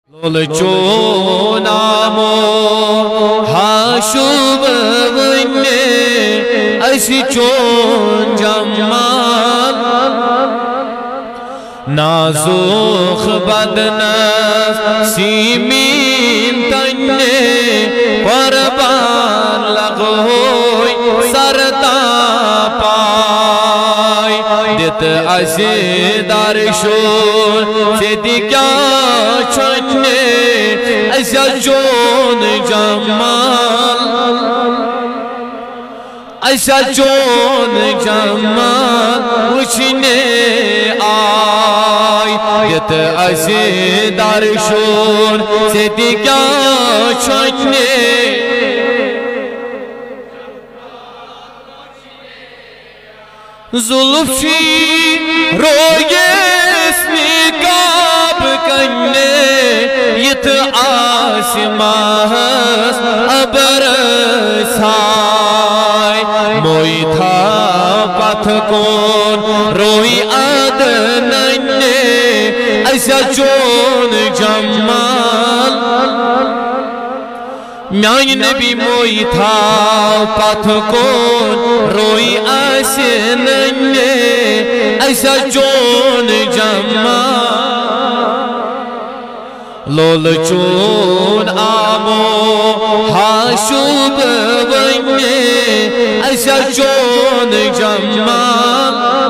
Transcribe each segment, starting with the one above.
لولچو نامو ہاشوب وننے اسی چون جمال نازوخ بدنس سیمین تننے قربان لغوی سرتا پائی دیت اسی درشون سیدی کیا چھنے ایسا چون جمال ایسا چون جمال وچھنے آئی دیت ایسی درشون سیدی کیا چھنے زلفی رویے اسمی کعب کنے یت آسماں ابرسائی موئی تھا پتھ کون روئی آدننے ایسا چون جمال میانی نبی موئی تھا پتھ کون روئی آسننے ایسا چون جمال لولچون آمو ہاشوب وننے ایسا چون جمال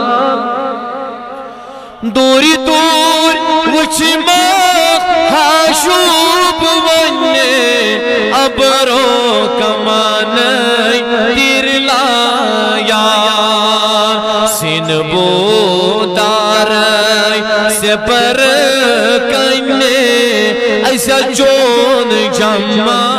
دوری دور وچماق ہاشوب وننے ابرو کمانے تیر لایا سنبو دارائی سپر کنے ایسا چون جمال